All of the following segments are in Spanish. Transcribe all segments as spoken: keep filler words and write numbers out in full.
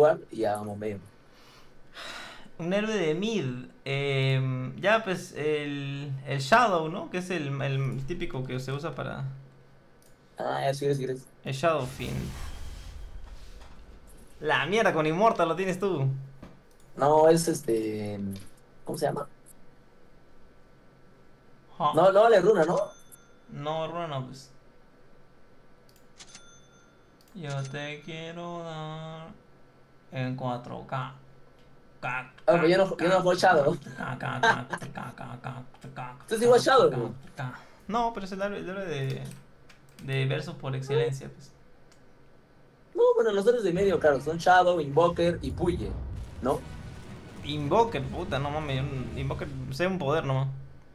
jugar y hagamos medio. Un héroe de mid. Eh, ya, pues el, el Shadow, ¿no? Que es el, el típico que se usa para. Ah, ya, si quieres, si quieres. El Shadow Fiend. La mierda, con Immortal lo tienes tú. No, es este. ¿Cómo se llama? Ja. No, no vale runa, ¿no? No, Runa, no, pues. Yo te quiero dar en cuatro K. K, Ah, pues K, yo no, yo no K, juego Shadow. K, K, K, K, K, K, K, ¿Tú sí K, juegas Shadow? K, K. No, pero es el héroe el héroe de, de versus por excelencia, pues. No, bueno, los héroes de medio, claro, son Shadow, Invoker y Puye, ¿no? Invoker, puta, no mames. Invoker, sé un poder nomás.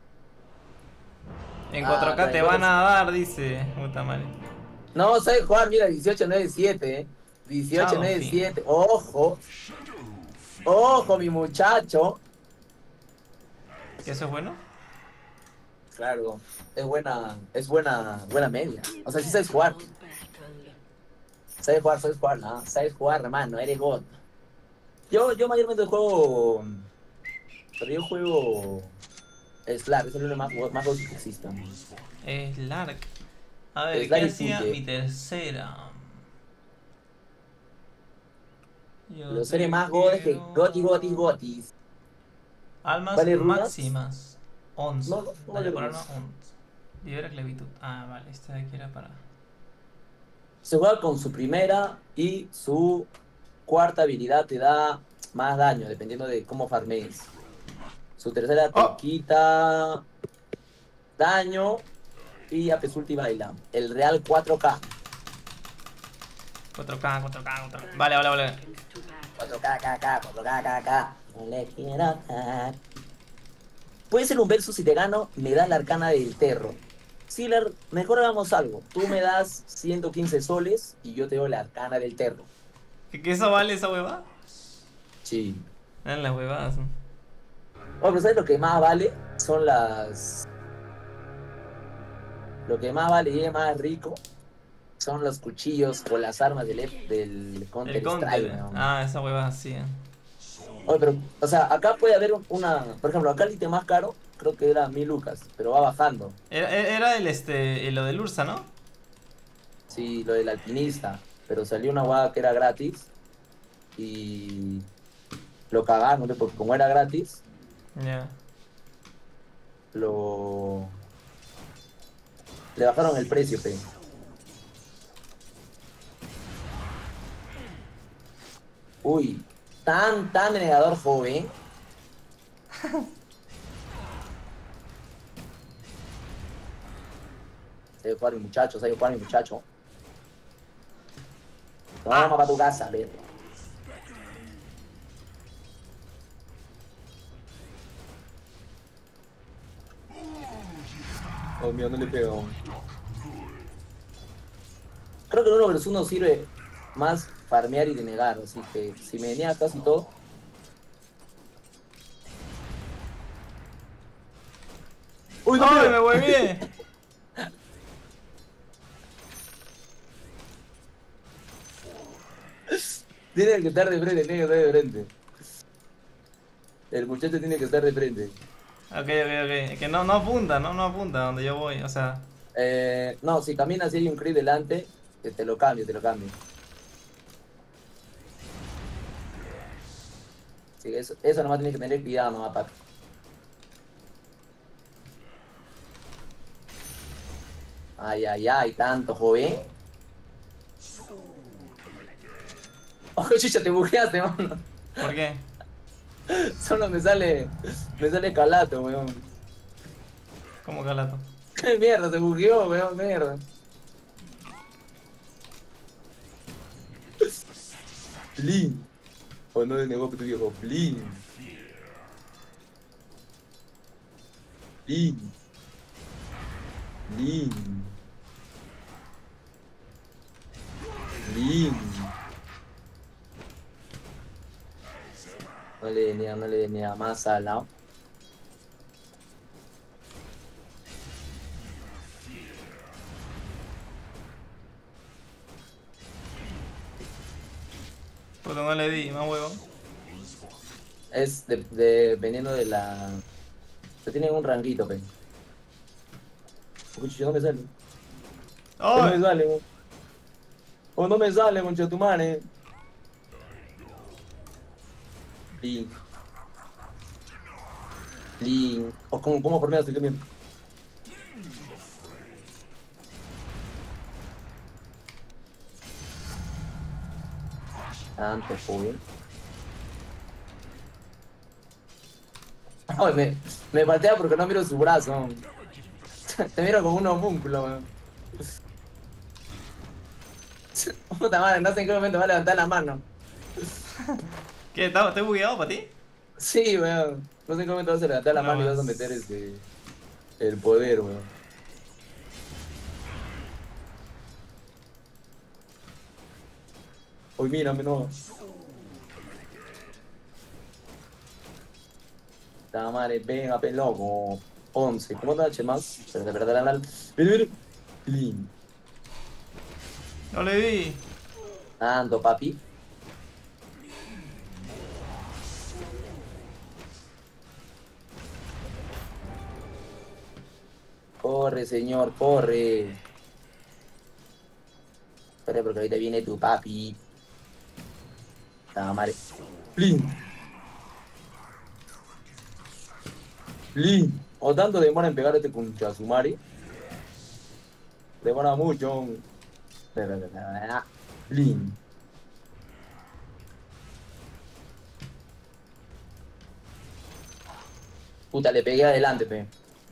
En Ah, cuatro K claro, te Invoker. van a dar, dice. Puta madre. No, sabe jugar, mira, dieciocho nueve siete, ¿eh? dieciocho Shadow nueve Fiend. siete. Ojo, ojo, mi muchacho. ¿Que eso es bueno? Claro, es buena, es buena, buena media. O sea, sí sabes jugar. Sabes jugar, sabes jugar, no, sabes jugar, hermano, eres God. Yo, yo mayormente juego, pero yo juego Slack, es el uno más, más básico que existe. Es Lark. A ver, ¿qué Slack y hacía mi Puye. tercera? Yo Los seres te más godes que quiero Goti, Goti, dar. Gotis. Almas ¿Vale runas? máximas. once. No, no, no vale Daño por arma runas. once. Libera esclavitud. Ah, vale, esta de aquí era para. Se juega con su primera y su cuarta habilidad te da más daño, dependiendo de cómo farmees. Su tercera te ¡Oh! quita daño y a Pesulti baila. El Real cuatro K. cuatro K, cuatro K, cuatro K. Vale, vale, vale. cuatro K, K, K, cuatro K, K, K. No le quiero dar. Puede ser un versus si te gano, me das la arcana del Terro. Sealer, mejor hagamos algo. Tú me das ciento quince soles y yo te doy la arcana del Terro. ¿Qué, qué eso vale esa hueva? Sí. Eran las huevadas, ¿no? Bueno, pero ¿sabes lo que más vale? Son las... Lo que más vale y es más rico son los cuchillos o las armas del, F- del El Counter Strike, counter. weón. Ah, esa hueva sí. eh. Oye, pero, o sea, acá puede haber un- una... Por ejemplo, acá el ítem más caro creo que era mil lucas, pero va bajando. Era, era el este. el- lo del Ursa, ¿no? Sí, lo del alpinista. Pero salió una guada que era gratis y lo cagaron, ¿no? Porque como era gratis, Ya. lo... Le bajaron el precio, pe. Uy, tan, tan negador joven. Sabe jugar mi muchacho, sabe jugar mi muchacho. Toma ¡Ah! para tu casa, ve. Oh, mío, no le pego. Creo que el uno versus uno sirve más farmear y denegar, así que si me denea casi todo. ¡Uy, no ¡Ay, me pega! huevié! Tiene que estar de frente, tiene que estar de frente. El muchacho tiene que estar de frente. Ok, ok, ok. Que no, no apunta, no, no apunta a donde yo voy. O sea. Eh, no, si caminas y hay un crit delante, que te lo cambio, te lo cambio. Sí, eso, eso nomás tienes que tener cuidado, nomás, papi. Ay, ay, ay, tanto, joven. Ojo, chicha, te bugueaste, mano. ¿Por qué? Solo me sale, me sale calato, weón. ¿Cómo calato? Qué mierda, se bugueó, weón, mierda. Blin. O no denegó tu viejo. Blin. Blin. Blin. Blin. No le denega, no le denega más al lado. Puta, no le di, más huevo. Es de, de- dependiendo de la... Se tiene un ranguito, pe. Uy, no me sale. Oh, no ¡Ay! me sale, weón. Oh, no me sale, concha tu madre. Link, link. O como, como por mí estoy también. Tanto, joder. Ay, me, me patea porque no miro su brazo. Te miro como un homúnculo, weón. Puta madre, no sé en qué momento va a levantar la mano. ¿Qué? ¿Está- ¿Estoy bugueado para ti? Sí, weón. No sé en qué momento vas a levantar la Una mano y vas a meter más. este, el poder, weón. Uy, mírame, no. La madre, venga, pe loco. Once. ¿Cómo te H más? Pero de verdad, la Mira, mira. Clean. No le di. Ando, papi. Corre, señor, corre. Corre, porque ahorita viene tu papi. La madre. Clean. Clean. O tanto demora en pegar este conchazumari. Demora mucho. Clean. Puta, le pegué adelante, pe.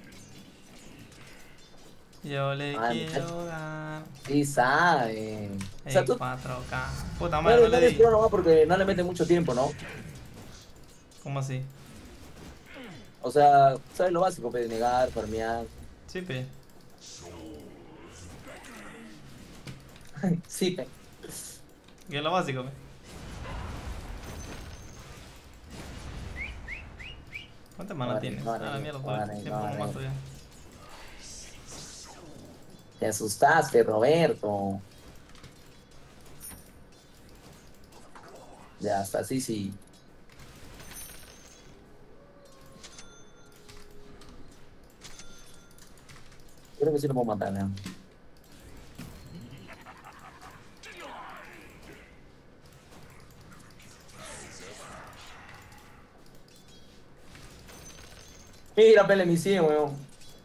Yo le Ah, muchacho. quiero dar Sí, sabe. O sea, en tú cuatro K. Puta no madre, no eres, le no eres di. pro nomás porque no le mete mucho tiempo, ¿no? ¿Cómo así? O sea, sabes lo básico, pe, de negar, farmear. Sí, pe. Sí, pe. ¿Qué es lo básico, pe? ¿Cuántas manas Corre, tienes? Ah, la corre, mierda, todavía. corre, Siempre con más corre. todavía. Te asustaste, Roberto. Ya está, sí, sí. Creo que sí lo puedo matar, ¿no? Mira, pele mi cien, weón.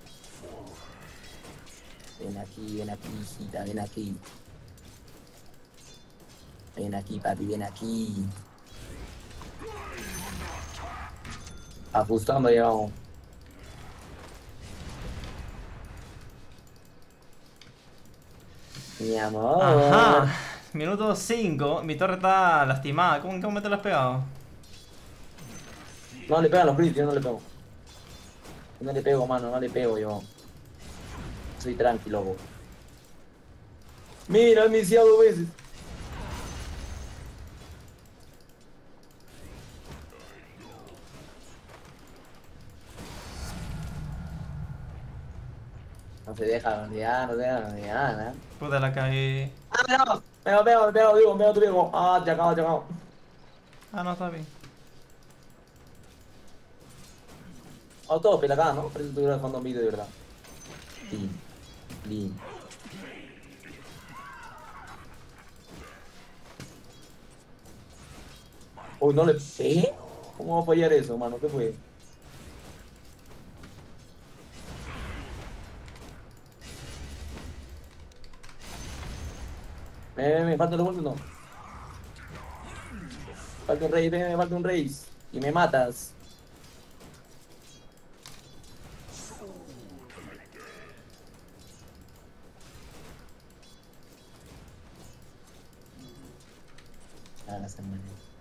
Ven aquí, ven aquí, hijita, ven aquí. Ven aquí, papi, ven aquí. Ajustando, llevamos. Mi Ajá. amor. Minuto cinco. Mi torre está lastimada. ¿Cómo, cómo te lo has pegado? No le pegan los crits, yo no le pego. Yo no le pego, mano, no le pego yo. Soy tranquilo, loco. Mira, me hice dos veces. No se deja bandear, no se deja bandear, ¿eh? Puta, la cagué. ¡Ah, no! Me pego, me pego, me pego, digo, me pego, te pego. Ah, te acabo, te acabo. Ah, no, está bien. Auto, pela acá, ¿no? Parece que estuviera jugando un video de verdad. Clean, clean. Uy, no le pegué. ¿Cómo va a fallar eso, mano? ¿Qué fue? Me, me falta los golpes, no. Falta un rey, ven, me falta un rey. Y me matas. Ah, la semana.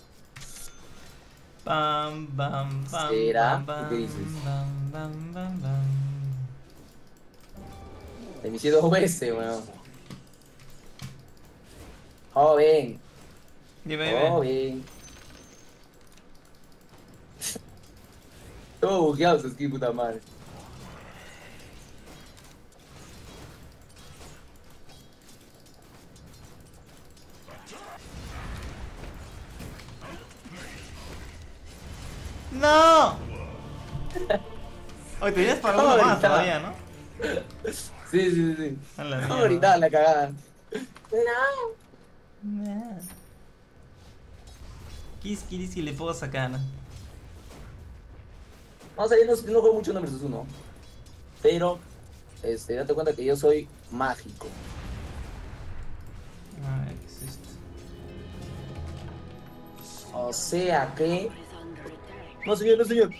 Bam, bam, bam, bam, ¿Será? ¿Tú qué bam, dices? bam, bam, bam, bam. Te me hice dos veces, weón. Joven, Dime, dime. joven. Todo bugueado su skin, puta madre. ¡No! Oye, tenías para ¿Cómo uno más gritaba? todavía, ¿no? Sí, sí, sí. A la ¿Cómo mierda. gritaba la cagada? No. Nah. Kiss Kiss que le puedo sacar. Vamos a ver, no, no juego mucho uno versus uno. Pero, este, date cuenta que yo soy mágico. A ver, ¿qué es esto? O sea que. No, señor, no, señor.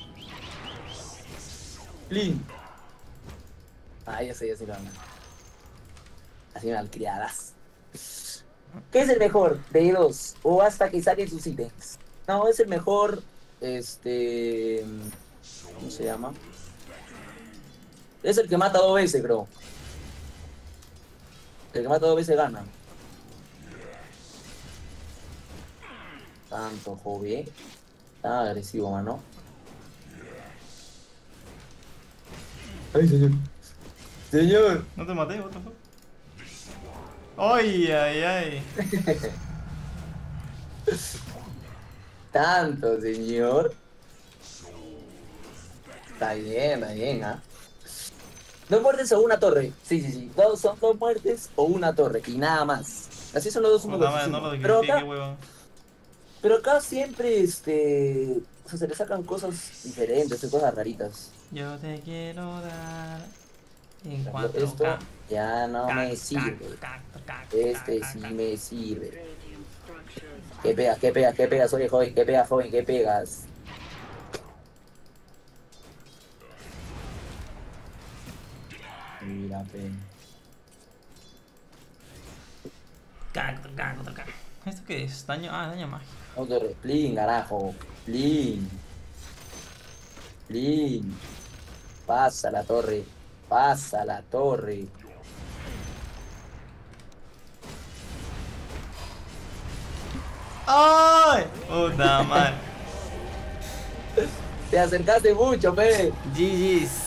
Lin. Ah, ya sé, ya sé, lo anda. Así malcriadas. ¿Qué es el mejor de dos? O hasta que saquen sus ítems. No, es el mejor. Este. ¿Cómo se llama? Es el que mata dos veces, creo. El que mata dos veces gana. Tanto, joven. Tan agresivo, mano. Ay, señor. Señor. ¿No te maté? What the fuck? ¡Ay, ay, ay! Tanto, señor. Está bien, está bien, ¿ah? Dos muertes o una torre. Sí, sí, sí. Dos, son dos muertes o una torre. Y nada más. Así son los dos uno Puta versus madre, no lo uno. Pero desgripé, qué acá, huevón. pero acá siempre, este. O sea, se le sacan cosas diferentes, cosas raritas. Yo te quiero dar en Por ejemplo, cuatro K. esto ya no Cac, me cac, sirve. cac, cac, cac, Este cac, sí cac. me sirve. ¿Qué pegas? ¿Qué pegas? ¿Qué pegas? Oye, joven, ¿qué pegas, joven? ¿Qué pegas? Mira, pe. Cac, cac, cac, cac. ¿Esto qué es? Daño. Ah, daño mágico. Otro Plin, carajo. Plin. Plin. Pasa la torre. Pasa la torre. ¡Ay! Puta madre. Te acercaste mucho, pe. G G's.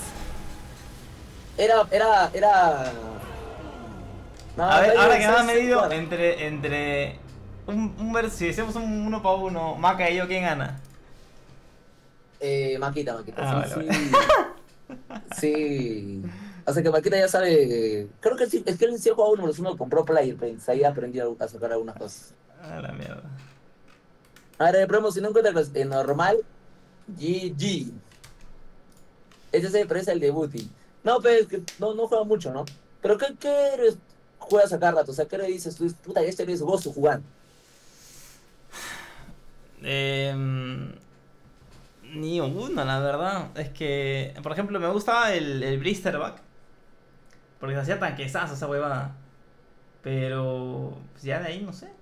Era, era, era. No, A ver, no, ahora que me ¿sabes? has medido, Jugar. entre. entre. Un, un vers- si hacemos un uno para uno, Maca y yo, ¿quién gana? Eh, Maquita, Maquita. Ah, Sí, vale, vale. sí. Sí. O sea que Maquita ya sabe. Creo que sí, es que él sí ha jugado uno, uno compró Player Paints. Ahí aprendió a sacar algunas cosas. A la mierda. A ver, promo, si no encuentras en normal, G G. Ese se parece al de Booty. No, pero es que no, no juega mucho, ¿no? Pero ¿qué, qué eres? Juegas a cada rato. O sea, ¿qué le dices tú? Puta, este eres gozo jugando. Eh, ni uno, la verdad. Es que, por ejemplo, me gustaba el, el Blisterback. Porque se hacía tanquezazo esa huevada. Pero, pues ya de ahí no sé.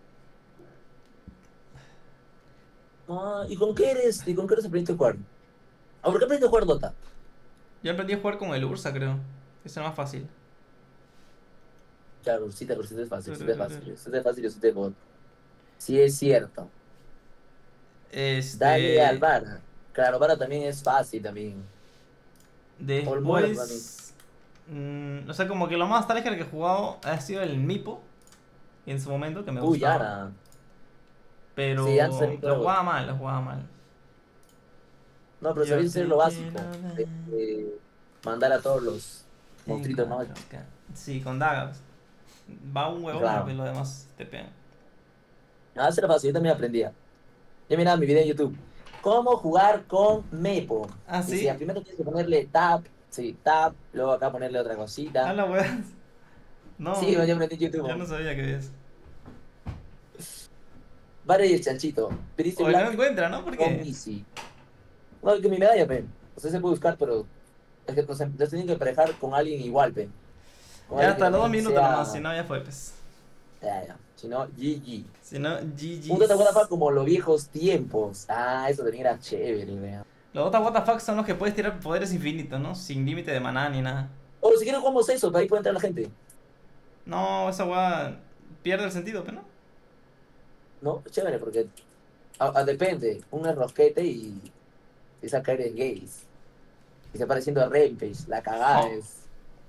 Ah, ¿y con qué eres? ¿Y con qué eres aprendiste a jugar? ¿A por qué aprendiste a jugar Dota? Yo aprendí a jugar con el Ursa, creo. Eso es más fácil. Claro, sí, te sí, es fácil, sí, es Turururu. fácil, sí, es fácil, sí, es fácil. Sí, es cierto. Dale al Este. Vara. Claro, Vara también es fácil también. O el muerto también. Después. mm, o sea, como que lo más tryhard que he jugado ha sido el Mipo. En su momento, que me Uy, gustaba. Ara. Sí, antes Pero también lo todo. jugaba mal, lo jugaba mal. No, pero Yo sabéis hacer te lo quiero básico. dar De, de mandar a todos los en monstruitos más. cuatro K. Sí, con dagas. Va un huevón y Claro. pues lo demás te pegan. Ah, eso era fácil, yo también aprendía. Yo miraba mi video en YouTube. ¿Cómo jugar con Mepo? ¿Ah, Decía, sí? primero tienes que ponerle tap, sí, tap, luego acá ponerle otra A cosita. la huevas. Sí, No, yo aprendí en yo no YouTube. sabía que es. Vale, y el chanchito. Pretty O no Black encuentra, ¿no? ¿Por con qué? Easy. No, que mi medalla, pen. O sea, se puede buscar, pero es que nos, nos tienen que emparejar con alguien igual, pen. Con Ya alguien que hasta los dos también minutos nomás, si sea. no ya fue, pues. Ya, ya. Si no, G G. Si no, Un Dota What the fuck G G's. como los viejos tiempos. Ah, eso también era chévere, weón. Los Dota What the fuck son los que puedes tirar poderes infinitos, ¿no? Sin límite de maná ni nada. O si quieren jugamos eso, para ahí puede entrar la gente. No, esa weá pierde el sentido, pero no. ¿No? Chévere, porque a- a- depende. Un es rosquete y esa caer en gays. Y se pareciendo a Rampage. La cagada Jo. es.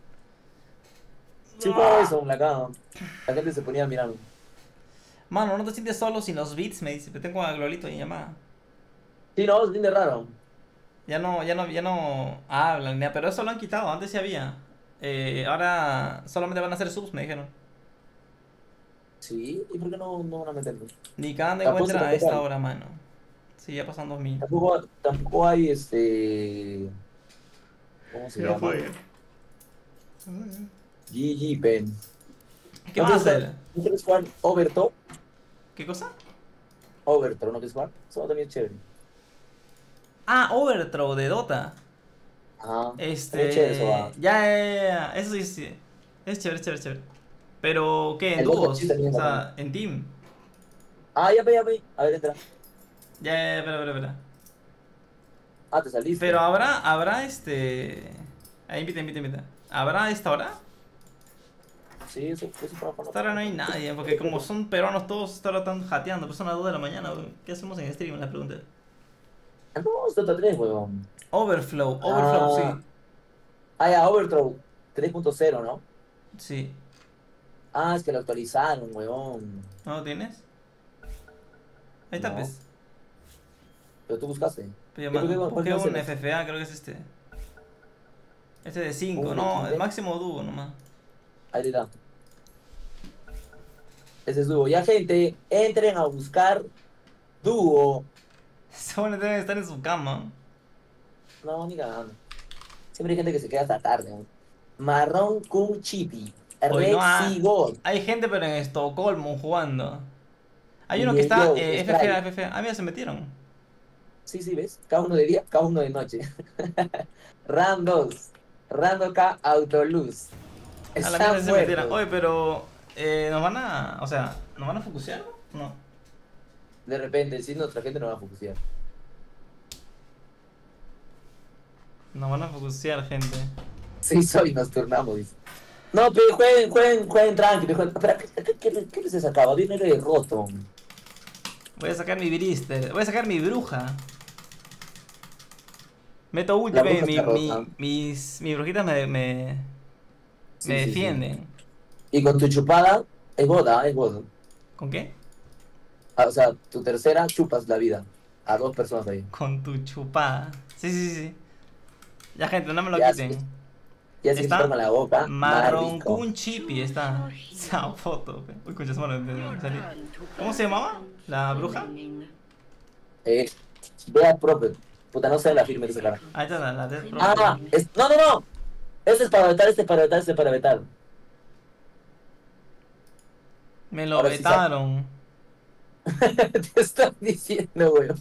Sí, jugaba eso, la cagada. La gente se ponía a mirar. Mano, no te sientes solo sin los beats, me dice. Pero tengo a Glolito en llamada. Sí, no, es bien de raro. Ya no, ya no, ya no hablan, ni nada, pero eso lo han quitado, antes sí había. Eh, ahora solamente van a hacer subs, me dijeron. Sí, ¿y por qué no, no van a meterlo? Ni cada de Tampoco, encuentra a tampoco esta hay. hora, mano. Sí, ya pasan dos mil. Tampoco, tampoco hay este. ¿Cómo se ¿Qué no llama? fue? G G Pen. ¿Qué ¿No vas a quieres jugar, hacer? no quieres jugar Overthrow? ¿Qué cosa? Overthrow, ¿no quieres jugar? Eso también es chévere. Ah, Overthrow de Dota. Ajá. También es chévere eso, Este. va. Ya, ya, ya, ya. Eso sí, sí. Es chévere, es chévere, es chévere. Pero, ¿qué? ¿En El Dota sí dúos? también O es bacán. sea, en team. Ah, ya ve, ya ve. A ver, entra. Ya, ya, ya, espera, espera, espera. Ah, te saliste. Pero habrá, habrá este. Ahí invita, invita, invita. ¿Habrá esta hora? Sí, eso, eso para Esta jugar. hora no hay nadie, porque como son peruanos todos, esta hora están jateando, pues son las dos de la mañana, weón. ¿Qué hacemos en stream? La pregunta. Ah, no, es Dota tres, weón. Overflow, Overflow, Ah, sí. ah, ya, Overthrow tres punto cero, ¿no? Sí. Ah, es que lo actualizaron, weón. ¿No lo tienes? Ahí está, No, pues. pero tú buscaste. Pero ¿Qué, ma- qué, cuál busqué un cancelas? F F A, creo que es este. Este de cinco, ¿Un de no, el quince? máximo dúo nomás. Ahí está. Ese es dúo. Ya, gente, entren a buscar dúo. Según deben estar en su cama. No, ni cagando. Siempre hay gente que se queda hasta tarde, ¿no? Marrón con Chippy. Hoy no Rexy ha... God. Hay gente, pero en Estocolmo jugando. Hay uno que Y está yo, eh, F F A, Strike. F F A. Ah, mira, se metieron. Sí, sí, ¿ves? Cada uno de día, cada uno de noche. Randos. Rando K Autoluz. A la mierda Están sí se metieron. muertos. Oye, pero... Eh, ¿nos van a... O sea, ¿nos van a focusear? No. De repente, si nuestra gente no va a focusear. Nos van a focusear, gente. Sí, soy, nos turnamos, dice. No, pero jueguen, jueguen, jueguen tranqui. Pero jueguen... Espera, ¿qué, qué, qué, qué les he sacado? Dinero de roto. Voy a sacar mi Brister. Voy a sacar mi bruja. Meto ulti, La mi, bruja mi- está rota. mi- mis, mis brujitas me, me, me Sí, sí, sí. defienden. Y con tu chupada, es boda, es boda. ¿Con qué? Ah, o sea, tu tercera chupas la vida a dos personas ahí. Con tu chupada. Sí, sí, sí, sí. Ya, gente, no me lo Ya, si, quiten. ya si Está chuparme la boca, más rico. Marroncún Chippy, está. Esa foto. Pe. Uy, concha, su madre, me- me salí. ¿Cómo se llamaba? ¿La bruja? Eh, vea proper. Puta, no sé la firme que se cara. Ahí está la, la Death Prophet. Ah, es, no, no, no. Este es para vetar, este es para vetar, este es para vetar. Me lo Ahora sí saco. vetaron. Te estoy diciendo, weón.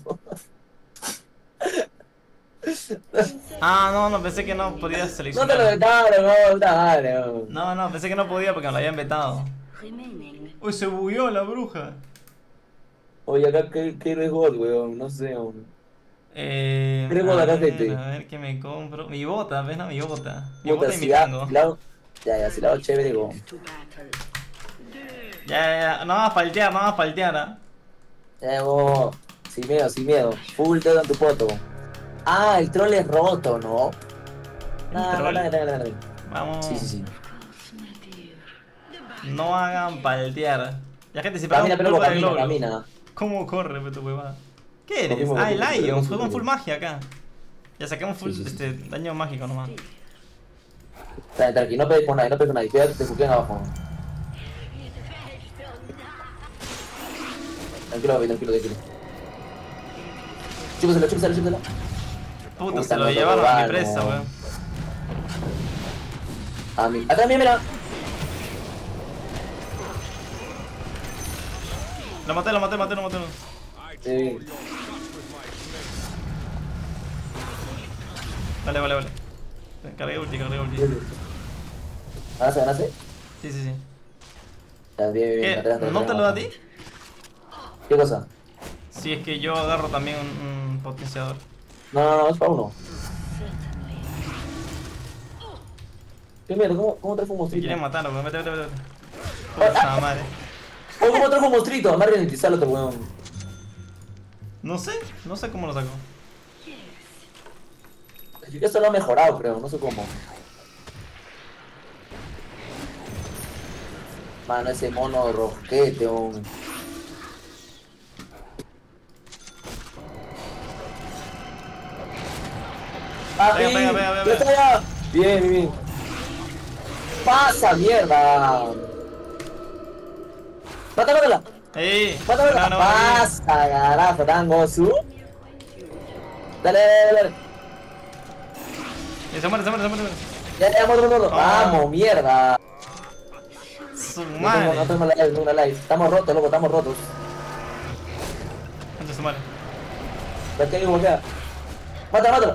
Ah, no, no, pensé que no podía No te lo seleccionar. vetaron, no, puta madre, weón. No, no, pensé que no podía porque me lo habían vetado. Uy, se bugueó la bruja. Oye, acá, ¿qué, qué es God, weón? No sé, weón. Eh, ¿Qué es God a acá, ver, gente? a ver qué me compro. Mi bota, ¿ves? No, mi bota. Mi Puta, bota y mi si la, tango. si la hago- ya, ya, si la hago chévere, weón. Ya, ya, ya. No vas a faltear, no vas a faltear, ¿ah? Ya, weón. Sin miedo, sin miedo. Full dedo en tu poto. Ah, el troll es roto, ¿no? ¿El No, no, troll? no, no, no, no. Vamos. Sí, sí, sí. No hagan paltear. Ya, gente, si pegamos Camina, un pero golpe de camina, globos. camina. ¿Cómo corre, pe, tu huevada? ¿Qué eres? Cogimos, Ah, el cogimos, Lion. cogimos, Juego en full cogimos. magia acá. Ya sacamos full Sí, sí, sí. este, daño mágico nomás. Tranqui, tranqui, no pegues con nadie, no pegues con nadie. Cuidado, te buquean abajo. Tranquilo, baby, tranquilo, tranquilo. Chúpaselo, chúpaselo, chúpaselo. Puta, Puta, se lo no, llevaron a mi no. presa, weón. A mí. Acá, mira, mira. Lo maté, lo maté, lo maté, lo maté. Sí. Vale, vale, vale. Cargué ulti, cargué ulti. ¿Ganaste, ganaste? Sí, sí, sí. Ya, bien, bien, bien. ¿Qué? atrás, atrás, ¿No te atrás, lo da a atrás. ti? ¿Qué cosa? Sí, es que yo agarro también un, un potenciador. No, no, no, es para uno. ¿Qué mierda? ¿Cómo, cómo trajo un Me monstruito? quieren matar, weón. Vete, vete, vete. Ah, Puta madre. Oh, ¿cómo trajo un monstruito? Más ralentizarlo, otro weón. No sé, no sé cómo lo saco. Esto lo ha mejorado, creo, no sé cómo. Mano, ese mono rosquete, weón. Papi, Pega, pega, pega, ya pega. está ya. Bien, bien, bien. Pasa, mierda. Mátala, mátala. ¡Ey! Mátala, No, mátala. no, no, Pasa, carajo, tango su. Dale, dale, dale. Y se muere, se muere, se muere. Ya, ya, muerto, muerto. Ah. Vamos, mierda. Su No tengo, madre. no tengo live, no tengo live. Estamos rotos, loco, estamos rotos. Concha su madre. ¿Por qué digo queda? Mátala, mátala.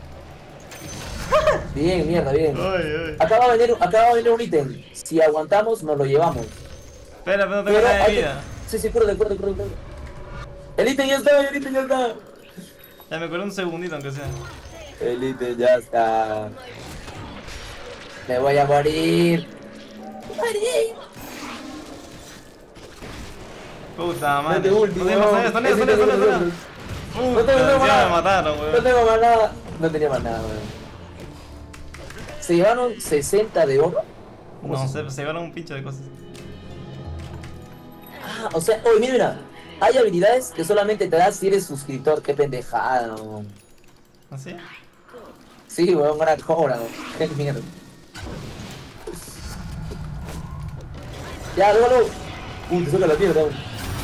Bien, mierda, bien. Ay, ay. Acá va a venir, acá va a venir un ítem. Si aguantamos, nos lo llevamos. Espera, pero no tengo Pero nada de hay que- vida. Sí, sí, cúrate, cúrate, cúrate. El ítem ya está, el ítem ya está. Ya me curé un segundito, aunque sea. El ítem ya está. Me voy a morir. Morir. Puta Mete madre. ulti, No tengo más weón. nada, esto Ese esto esto ítem, esto no tengo- Puta, no tengo encima nada. me mataron, No weón. tengo más nada. No tenía más nada, weón. Se llevaron sesenta de oro. ¿Cómo No, se- se, se llevaron un pincho de cosas. Ah, o sea, oye, mira, mira. Hay habilidades que solamente te das si eres suscriptor. Qué pendejada, weón. ¿Así? Sí, weón, una cobra, weón. Qué mierda. Ya, luego, luego. Uy, te saca la mierda, weón.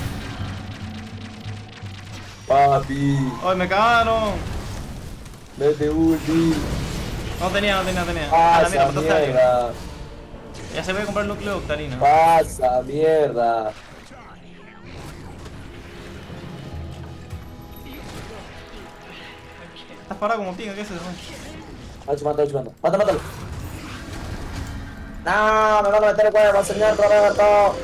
Papi, ¡Ay, me cagaron! mete ulti. No tenía, no tenía, no tenía. Ah, la mierda, Pasa mataste a alguien. mierda. Ya se voy a comprar el núcleo de Octarina. Pasa mierda. Estás parado como pinga, ¿qué es eso? Hacho, mata, hacho, mata. Mata, mátalo. No, me van a meter el cuerpo, señor Roberto.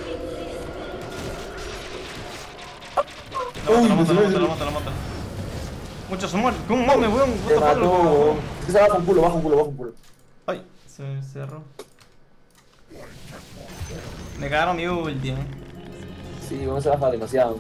Lo Uy, mato, lo me mato, lo salió mato, el- lo mato, lo mato. Muchos se mueren. ¿Cómo mames, weón? What Te the fuck, mató, loco? weón. Es que se baja un culo, baja un culo, baja un culo. Ay, se cerró. Me cagaron mi ulti, eh. Sí, weón, se baja demasiado.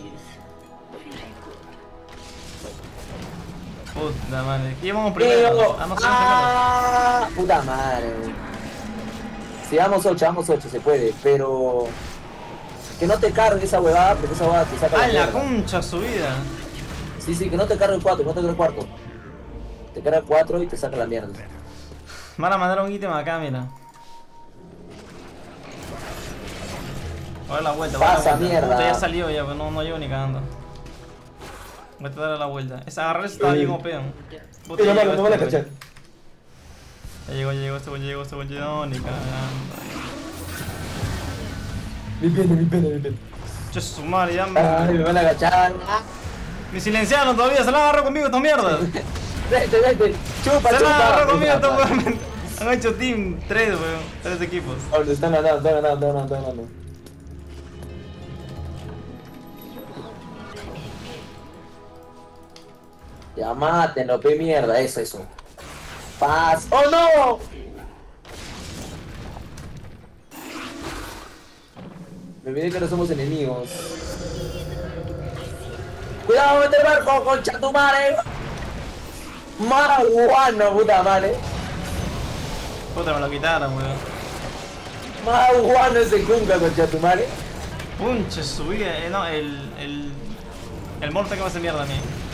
Puta madre. ¿Qué llevamos primero? Tío, Ah, no sé, no ah, puta madre. Si vamos ocho, vamos ocho, se puede, pero que no te cargue esa huevada, porque esa huevada te saca Ah, la la mierda. concha subida. Sí, sí, que no te cargue el cuatro, que no te cargue el cuarto. Te carga el cuatro y te saca la mierda. Me van a mandar un ítem acá, mira. Voy a dar la vuelta, voy a dar la Pasa, vuelta. mierda. Puta, ya salió ya, pero no, no llevo ni cagando. Voy a tratar de dar la vuelta. Esa agarrar ese estaba Eh. bien O P. Puta, Sí, ya no, llegó no, no van a este, cachar. güey. Ya llegó, ya llegó este güey, ya llegó este güey, ya no, ni cagando. Mi pene, mi pene, mi pene. Che, su madre, ya Ay, me me... van a agachar. Me silenciaron todavía, se la agarró conmigo estas mierdas. Vete, vete. Chupa, Se la chupa. agarró conmigo estos weón. Han hecho team tres, weón. Tres equipos. Ahora están ganando, están ganando, están ganando, están ganando. Ya mátenlo, pe mierda, eso, eso. Paz. ¡Oh no! Me olvidé que no somos enemigos. Cuidado, mete el barco, concha tu madre. Marihuana, puta madre. Puta, me lo quitaron, weón. Marihuana ese cunca, concha tu madre. Punche, subí, eh, no, el, el, el mono está que me hace mierda a mí.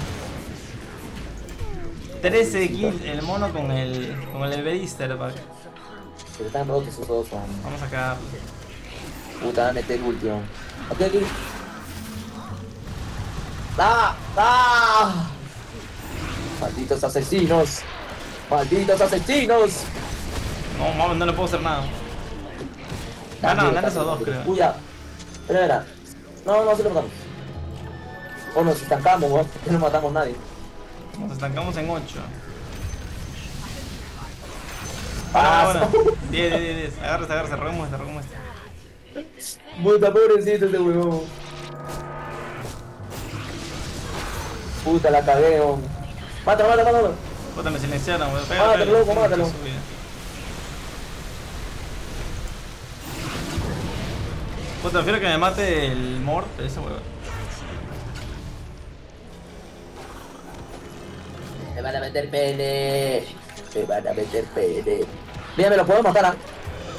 trece kills el mono con el, con el Everester, pack. Pero están rotos esos dos, man. Vamos a cagar. Puta, va a meter el último. Aquí, aquí. ¡Ah! ¡Ah! Malditos asesinos. Malditos asesinos. No, mames, no le puedo hacer nada. Gana, gana esos dos, creo. Uy, ya. Espera, espera. No, no, sí lo matamos. O nos estancamos, weón. Que no matamos a nadie. Nos estancamos en ocho. Ah, Ahora, ahora. diez, diez, diez, diez. Agárrese, agárrese, roguemos este, roguemos este. Puta, pobrecito ese huevón. Puta, la cagué, weón. Mátalo, mátalo, mátalo. Puta, me silenciaron, weón. Mátalo, Pégale, loco, pégale. mátalo. Subida. Puta, prefiero que me mate el Mort, ese weón. Me van a meter pene. Me van a meter pene. Mira, me lo puedo matar, ¿ah?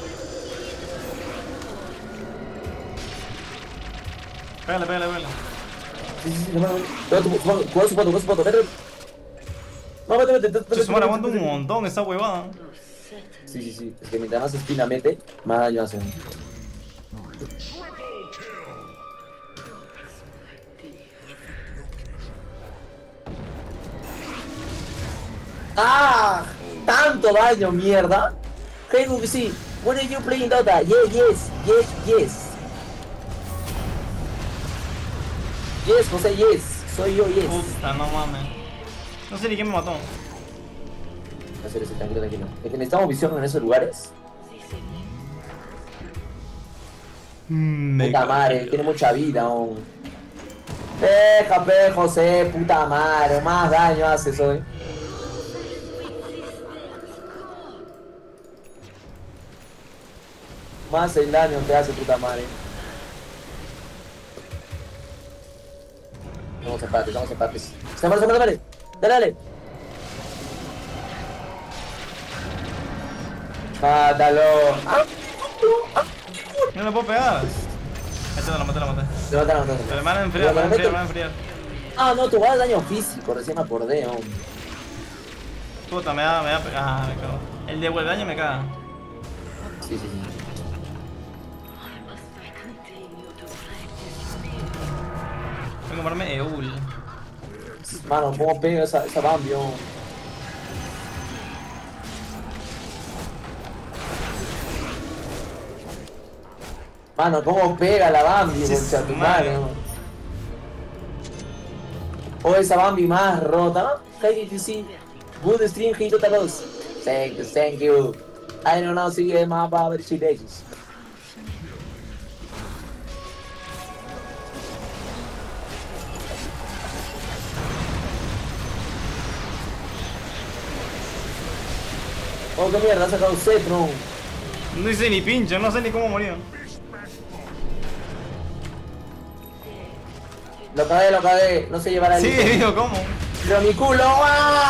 Pégale, pégale, pégale. Sí, sí, sí, no, no, no. Cuidado, su- cuidado su foto, cuidado su foto, vete. No, mete, mete, mete, Che, su madre, mete, aguanta un mete. montón esa huevada. Sí, sí, sí. Es que mientras más espina mete, más daño hacen. ¡Ah! ¡Tanto daño, mierda! Hey, U B C, when are you playing Dota? Yes, yes, yes, yes. Yes, José, yes. Soy yo, yes. Puta, no mames. No sé ni quién me mató. No sé, tranquilo, tranquilo. Es que necesitamos visión en esos lugares. Mm, me Puta madre, cago. tiene mucha vida aún. Déjame, José, puta madre. Más daño haces hoy. Más el daño te hace, puta madre. Vamos empates, vamos empates. Se muere, se muere, dale. Dale, dale. Mátalo. ¡Ah! No le puedo pegar. Esta no la maté, la maté. Te mataron, te Pero mataron. me van a enfriar, me van a enfriar, me van a enfriar. Ah, no, tú vas al daño físico, recién me acordé, aún. Puta, me da, me da. Ah, me cago. El de vuelve daño me caga. Sí, sí, sí. Voy a comprarme Eul. Mano, ¿cómo pega esa, esa Bambi, aún? Mano, ¿cómo pega la Bambi, Sí, concha tu su madre, madre. aún? O esa Bambi más rota. Hey, you see. Good stream, Hito Talos. Thank you, thank you. I don't know, sigue más para ver si leches. Oh, qué mierda, ha sacado Zetron. No hice ni pincho, no sé ni cómo murió. Lo cagué, lo cagué. No sé llevar al Sí, digo, ¿cómo? Pero mi culo, ¡ah!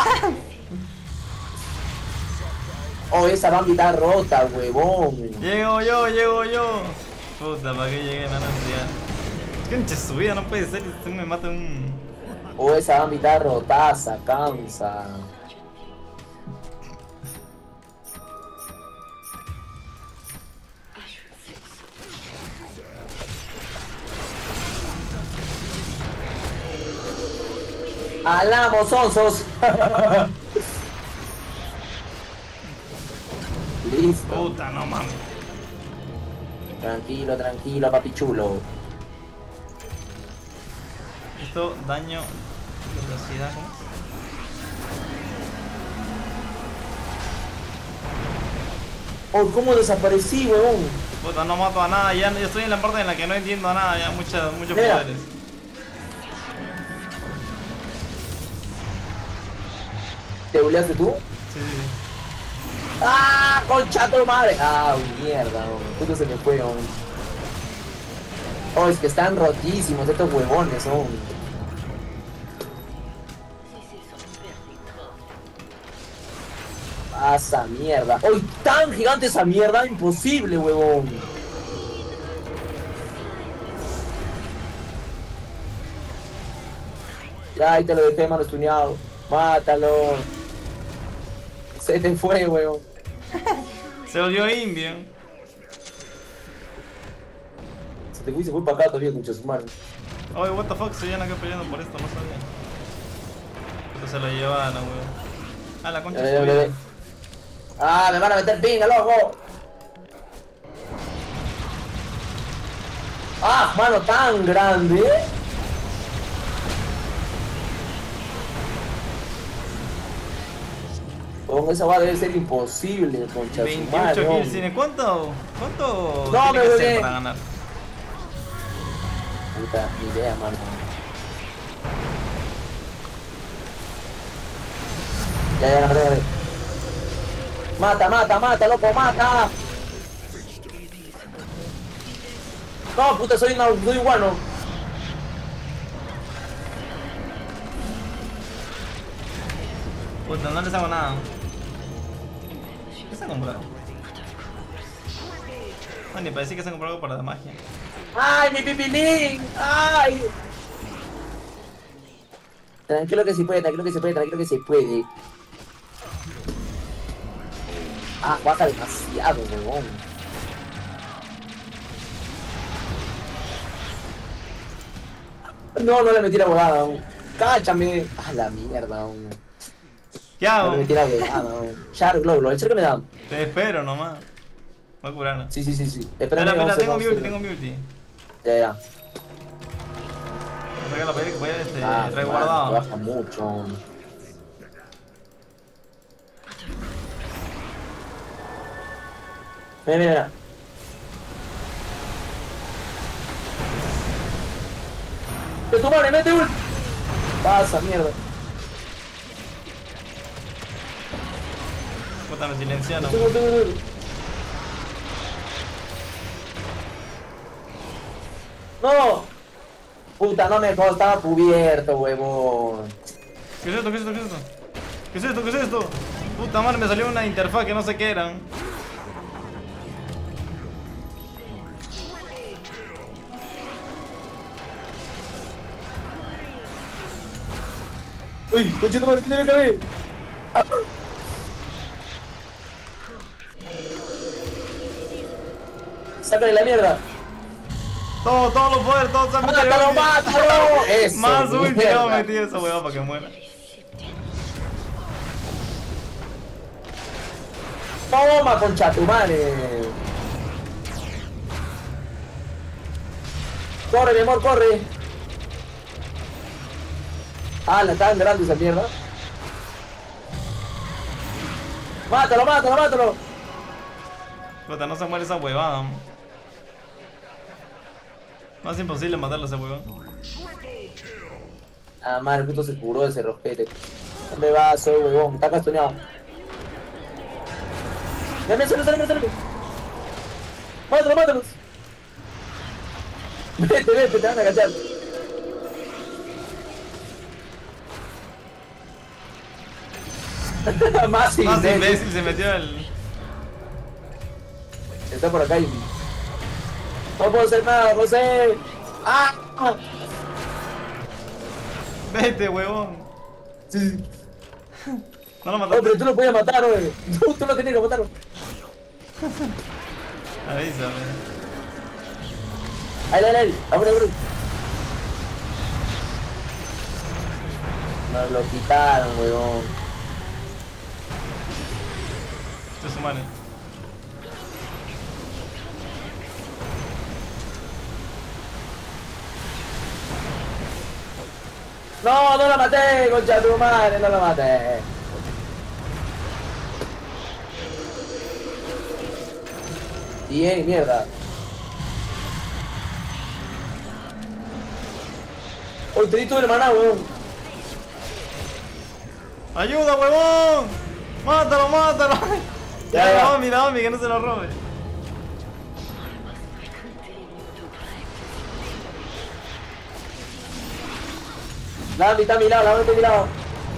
Oh, esa Bambi está rota, huevón. Llego yo, llego yo. Puta, ¿para qué llegué? Me van a enfriar. Concha su vida, no puede ser que usted me mate un. Oh, esa Bambi está rotaza, cansa. ¡Alamos, onzos! Listo. Puta, no mames. Tranquilo, tranquilo, papi chulo. Esto, daño, velocidad, ¿cómo es? Oh, ¿cómo desaparecí, huevón? Puta, no mato a nada, ya yo estoy en la parte en la que no entiendo nada, ya muchas, muchos Mira. poderes. ¿Te buleaste tú? Sí, sí, sí. ¡Ah, concha tu madre! ¡Ah, mierda! Puto se me fue, hombre. Oh, es que están rotísimos estos huevones, hombre. Ah, esa mierda. ¡Oh, tan gigante esa mierda! ¡Imposible, huevón! Ya, ahí te lo dejé, mano estuneado. Mátalo. Se te fue, huevón. Se volvió indio. Se te fue y se fue para acá todavía, con su madre. Oye, what the fuck, se llenan acá peleando por esto, no sabía. Puta, se lo llevaron, weón. Ah, la concha Ya, de ya, su ya, vida. ya. ¡Ah, me van a meter pinga, loco! ¡Ah, mano, tan grande! Con esa va debe ser imposible, concha de su veintiocho madre, kills hombre. tiene. ¿Cuánto? ¿Cuánto No, tiene me que bebé. ser para ganar? Puta, ni idea, mano. Ya, ya, ya, ya, ya. Mata, mata, mata, loco, mata. No, puta, soy una, soy iguano. Puta, no les hago nada. ¿Qué se ha comprado? No, ni parece que se ha comprado algo para la magia. ¡Ay, mi pipilín! ¡Ay! Tranquilo que se puede, tranquilo que se puede, tranquilo que se puede. Ah, baja demasiado, huevón. No, no le metí la huevada, aún. Cáchame. Ah, la mierda, aún. ¿Qué No hago? le metí la huevada, aún. Char, Globo, el char que me da. Te espero nomás. Voy a curarla. Sí, sí, sí, sí. Espera, Espérame, espera, vamos a- tengo vamos mi a- ulti, tengo mi ulti. Ya, ya. Saca la pelea que voy a este, Ah, man, resguardado. baja mucho. Mira, mira, mira. ¡Que tu madre, mete ult! Pasa, mierda. Puta, me silenciaron. Ult, ult, ult, ult. ¡No! Puta, no me jodas, estaba cubierto, huevón. ¿Qué es esto? ¿Qué es esto? ¿Qué es esto? ¿Qué es esto? ¿Qué es esto? Puta madre, me salió una interfaz que no sé qué eran. ¡Uy! ¡Conchito madre, tiene que caer! ¡Ah! ¡Sácale la mierda! Todo, todos los poderes, todos se han metido. ¡Mátalo, mátalo! ¡Eso! Más ulti que mierda. hemos metido esa hueva para que muera. ¡Toma, concha tu madre! ¡Corre, mi amor, corre! ¡Ah, la tan grande esa mierda! ¡Mátalo, mátalo, mátalo! Puta, no se muere esa huevada. No es imposible matarlo a ese huevón. Ah, madre, justo se curó ese rojete. ¿Dónde vas, soy huevón? Está castoneado. ¡Ya me sale, sale, sale! ¡Mátalo, mátalo! Vete, vete, te van a cachar. Más Más imbécil. imbécil se metió el. Está por acá y... No puedo hacer nada, José. ¡Ah! Vete, huevón. Sí. No lo Oh, mataste. pero tú lo podías matar, güey. Tú, tú lo tenías que matar. Avísame. Ahí, ahí, ahí. Abre, abre. Nos lo quitaron, weón. Esto es humano. No, no la maté, concha de tu madre, no la maté. Bien, mierda. Hoy te di tu hermana, weón. ¡Ayuda, huevón! ¡Mátalo, mátalo! Ya, Ya, ya. la Omi, la Omi, que no se lo robe. La mitad a mi lado, la mitad a mi lado.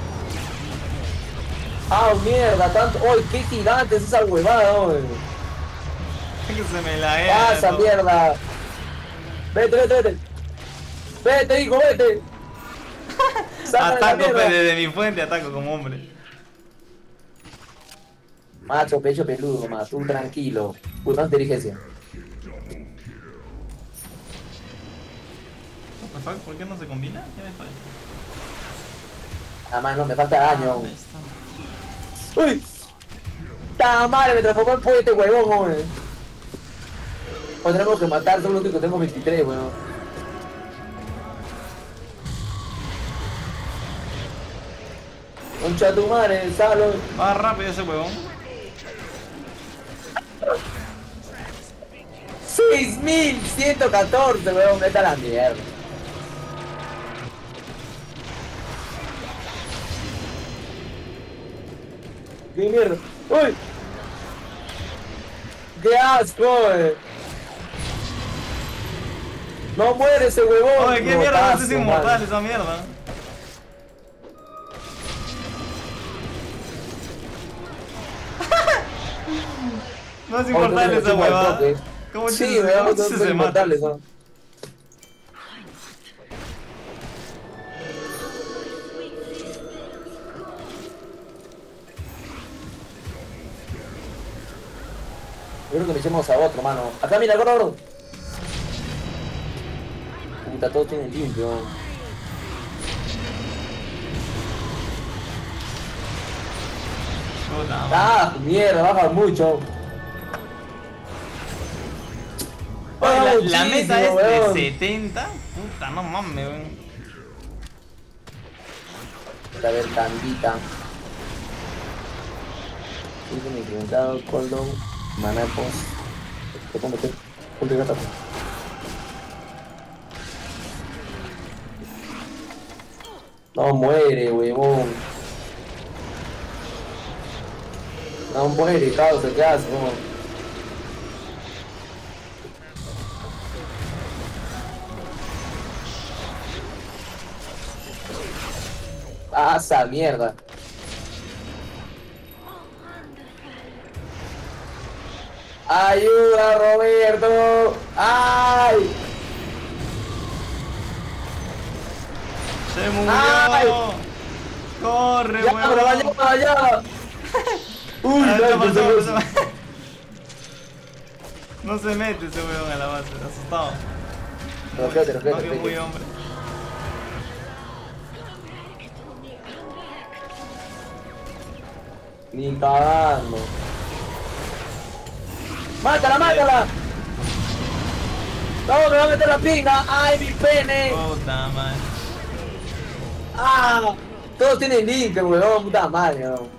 Ah, mierda, tanto. ¡Uy, qué gigante es esa huevada, wey! Que se me la he. Pasa, mierda. Vete, vete, vete. Vete, hijo, vete. Sácale la Ataco mierda. pe, desde mi fuente, ataco como hombre. Macho, pecho peludo, ma, tú tranquilo. Puta inteligencia. What the fuck, ¿por qué no se combina? ¿Qué me falta? Ah, man, no, me falta daño. ¿Dónde está? ¡Uy! ¡Ta madre! Me transformó en poete, huevón, wey. O tenemos que matar, solo que tengo veintitrés, weón. Concha tu madre, salo. Va rápido ese huevón. seis mil ciento catorce, weón, vete a la mierda. ¡Qué mierda! ¡Uy! ¡Qué asco, wey! ¡No muere ese huevón! Oye, ¿qué mierda Botazo, es inmortal madre. esa mierda? No es inmortal esa huevada. ¿Cómo Sí, chucha- weón, cómo no chucha son se mata? inmortales, ¿no? Yo creo que le echemos a otro, mano. Acá, mira, gordo, gordo. Puta, todos tienen limpio. Puta madre. Ah, mierda, baja mucho. Oye, Baja la, la muchísimo, meta es weón. de setenta. Puta, no mames, weón. A ver, tandita. Hice mi incrementado, cooldown, manapos. ¿Qué puedo meter? Punto de gata. No muere, huevón. No muere, causa, ¿qué hace, huevón? Pasa, mierda. ¡Ayuda, Roberto! ¡Ay! ¡Se murió! ¡Ay! ¡Corre, ¡Ya, weón! pero vaya, vaya! ¡Uy, Ah, no, toma, pues, toma, pues, toma. No se mete ese weón a la base, asustado. Rojete, rojete, No, que rojete. muy hombre. Ni cagando. ¡Mátala, mátala! ¡No, me va a meter la pinga! ¡Ay, mi pene! Puta madre. ¡Ah! Todos tienen link, weón, puta madre, weón.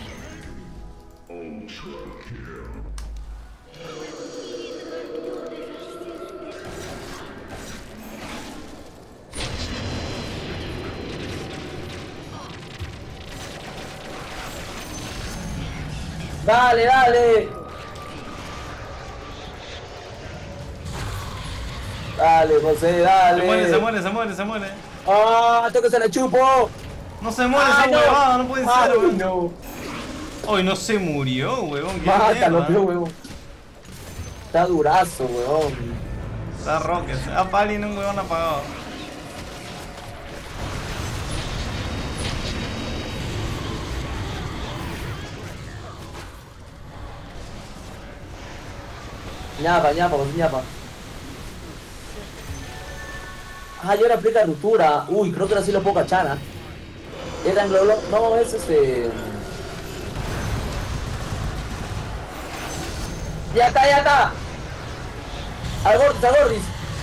Dale, dale. Dale, José, dale. Se muere, se muere, se muere, se muere. ¡Ah! ¡Tengo que se la chupo! No se muere ¡Ay, esa huevada, no puede ¡Ay, ser, weón. no! Hoy no se murió, weón. Qué Mátalo, mierda. pero, weón. Está durazo, weón. Está Rocket. A Pali en un huevón apagado. ñapa, ñapa, pues, ñapa. Ah, y ahora aplica ruptura. Uy, creo que ahora sí lo puedo cachar, ¿ah? Era en globlo. No, es este. Ya está, ya está. Al Gordis, al Gordis.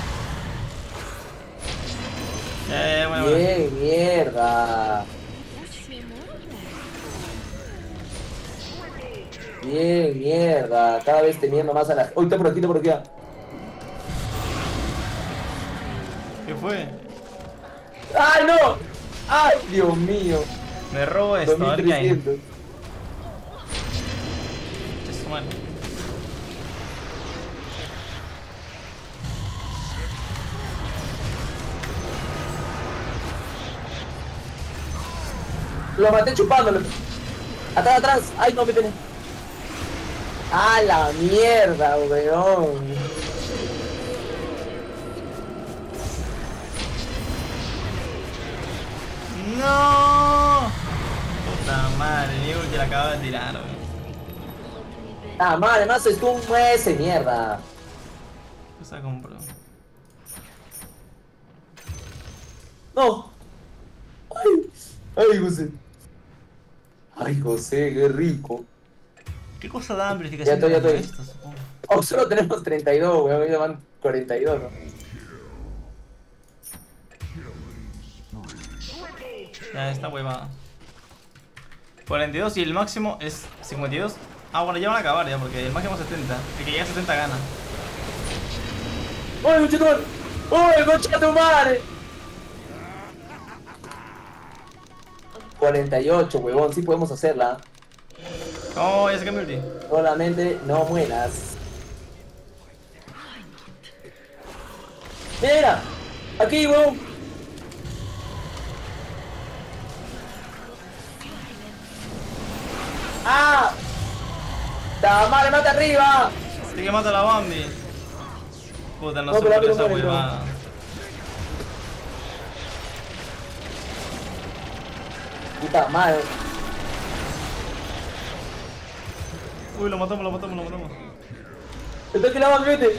Ya, ya, bueno, bueno. Bien, mierda. Bien, mierda. Cada vez teniendo más a la. Uy, está por aquí, está por aquí. ah. ¿Qué fue? ¡Ay, no! ¡Ay, Dios mío! Me robo esto, a ver qué hay. dos mil trescientos. Es humano. Lo maté chupándolo. Atrás, atrás. Ay, no, me pene. ¡Ah, la mierda, weón! ¡No! Puta madre, Diego que la acaba de tirar, weón. Ah, madre, además es un ese mierda. ¿Qué se compró? No. Ay, ay, José. Ay, José, qué rico. ¿Qué cosa da amplificación Ya estoy, ya como estoy. esto, supongo? Oh, solo tenemos treinta y dos, weón. Ya van cuarenta y dos, ¿no? Ya, esta huevada. cuarenta y dos y el máximo es cincuenta y dos. Ah, bueno, ya van a acabar ya, porque el máximo es setenta. El que llega a setenta gana. ¡Ay, muchachos! ¡Ay, concha tu madre! cuarenta y ocho, huevón, sí podemos hacerla. Oh, ya se cambió el ulti. Solamente no mueras. Mira, mira. Aquí, huevón. ¡Ah! ¡La madre, mata arriba! Así que mata a la Bambi. Puta, no, No, se pero muere no esa muere, no. huevada. Puta madre. Uy, lo matamos, lo matamos, lo matamos. El toque la va, vete.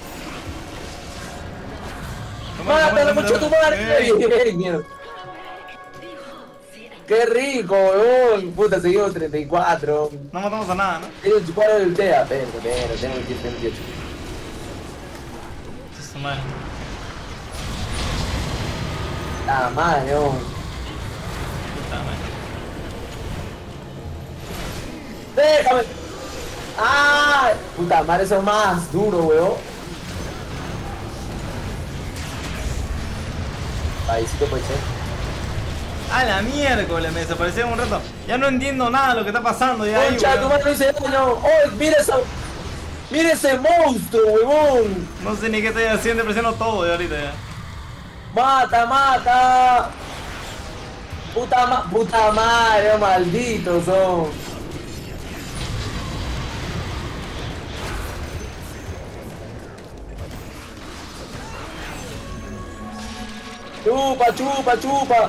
Toma, Mátalo, toma, mucho tu toma. madre. Ey. Bien, mierda. Qué rico, weón. Puta, seguimos treinta y cuatro. No matamos a nada, ¿no? Tengo el cuadro del T E A. Pero, pero, tengo veintisiete, veintiocho. Es su madre. Ah, madre, weón. Puta madre. Déjame. ¡Ah! Puta madre, eso es más duro, weón. Ahí sí que puede ser. A la miércoles, me desapareció un rato. Ya no entiendo nada de lo que está pasando ya ahí, Concha, tu weón. madre no hice daño. ¡Oh, mira esa! ¡Mira ese monstruo, weón! No sé ni qué estoy haciendo, presiono todo de ahorita ya. ¡Mata, mata! Puta, ma puta madre, malditos son. Chupa, chupa, chupa.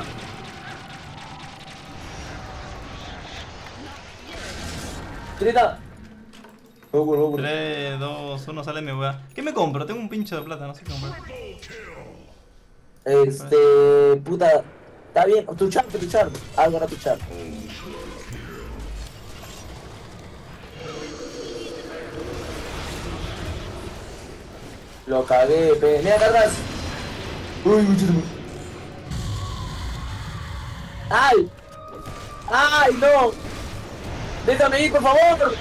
Grita. Loco, loco. tres, dos, uno, sale mi weá. ¿Qué me compro? Tengo un pincho de plata, no sé qué comprar. Este, puta. Está bien, tu char, tu char. Algo era tu char. Lo cagué, pe. Mira, cargas. Uy, muchísimo. ¡Ay! ¡Ay, no! ¡Déjame ir, por favor!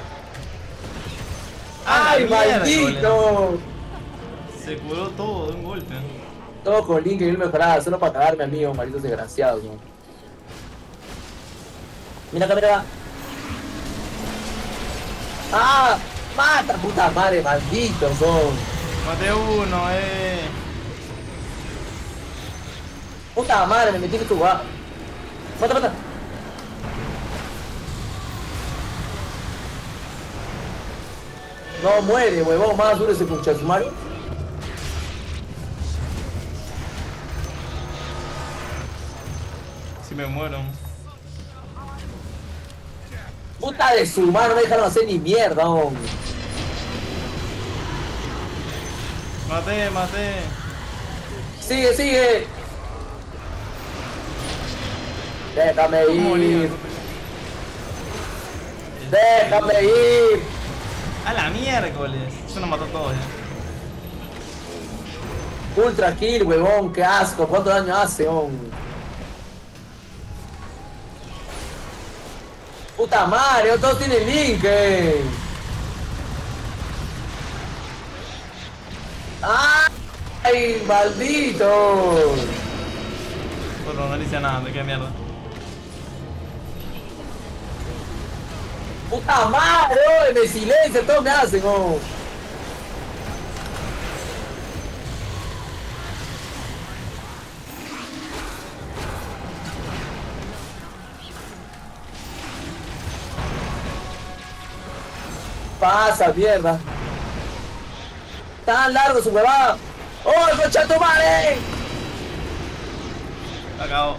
¡A ¡Ay, la mierda, maldito! Se curó todo de un golpe. Todo con Link y él mejoraba, solo para cagarme a mí, oh, malditos desgraciados, ¿no? Mira acá, mira acá. ¡Ah! ¡Mata, puta madre, malditos son! Maté uno, eh. ¡Puta madre, me metí en tu guapa! ¡Mata, mata! No muere, huevón, más duro ese pucha sumario. Si me muero. Puta de su mano, no me dejaron hacer ni mierda, hombre. Maté, maté. Sigue, sigue. Déjame Morí, ir. Déjame ir. A la miércoles. Eso nos mató todo ya. Ultra kill, huevón, qué asco. ¿Cuánto daño hace, hombre? Puta madre, todos tienen link. eh. ¡Ay, maldito! Bueno, no le hice nada, me quedé mierda. ¡Puta madre! Oh, me silencio, todos me hacen, oh. Pasa, mierda. Tan largo su huevada. ¡Oh, concha tu madre! Acabó.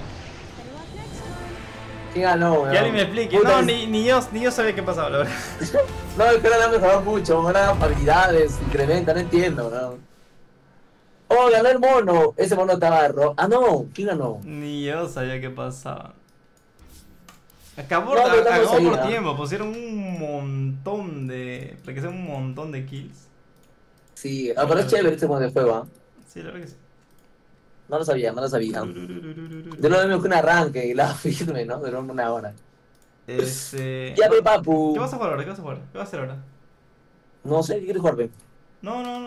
¿Quién ganó, weón? Que alguien me explique. Puta, No, es- ni, ni yo, ni yo sabía qué pasaba, la verdad. No, es que ahora han mejorado mucho. Ahora habilidades, incrementa, no entiendo, ¿no? Oh, ganó el mono. Ese mono estaba ro... Ah, no. ¿Quién ganó? Ni yo sabía qué pasaba. Acabó, No, pero estamos acabó ahí, por ¿no? tiempo, pusieron un montón de. Porque son un montón de kills. Sí, ah, pero es chévere este modo de juego, ¿ah? Sí, la verdad que sí. No lo sabía, no lo sabía. Yo lo veo que un arranque y la firme, ¿no? Duró una hora. Este. Ya, ve, papu. ¿Qué vas a jugar ahora? ¿Qué vas a jugar? ¿Qué vas a hacer ahora? No sé, ¿qué quieres jugar, ve? No, no, no.